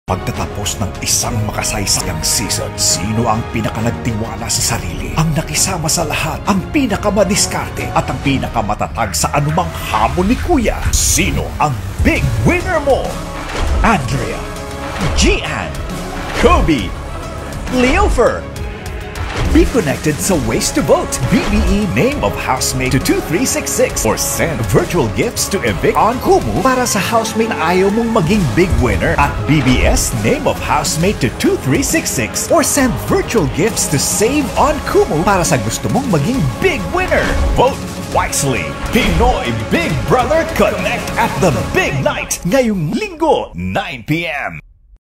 Pagtatapos ng isang makasaysayang season, sino ang pinakanagtiwala sa sarili, ang nakisama sa lahat, ang pinakamadiskarte at ang pinakamatatag sa anumang hamon ni Kuya? Sino ang big winner mo? Andrea, Gian, Kobe, Leofer. Be connected sa Ways to Vote. BBE name of housemate to 2366 or send virtual gifts to Evic on Kumu para sa housemate na ayaw mong maging big winner at BBS name of housemate to 2366 or send virtual gifts to Save on Kumu para sa gusto mong maging big winner. Vote wisely. Pinoy Big Brother Connect at the Big Night ngayong Linggo, 9 p.m.